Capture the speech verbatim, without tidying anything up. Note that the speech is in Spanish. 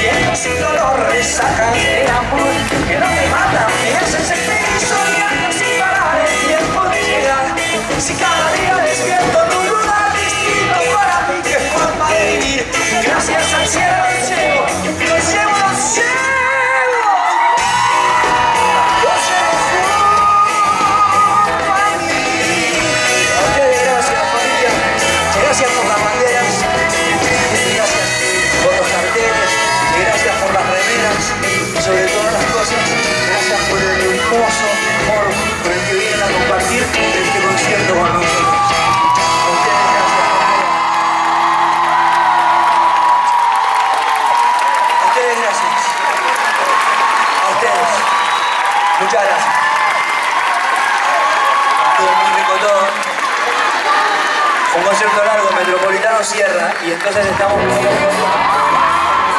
siento sin dolor, resaca de amor que no me mata, me hacen sentir soñando sin parar el tiempo de llegar. Si cada día despierto en un lugar distinto para mí, qué forma de vivir. Gracias al cielo los llevo, los llevo, los llevo, los llevo junto a mí. A ustedes gracias, familia, gracias por las banderas, gracias por los carteles, y gracias por las remeras, y sobre todas las cosas, gracias por el hermoso amor con el que vienen a compartir este concierto con nosotros. A ustedes gracias, familia. A ustedes gracias. A ustedes. Muchas gracias. Estuvo muy rico todo. Un concierto largo, Metropolitano cierra, y entonces estamos...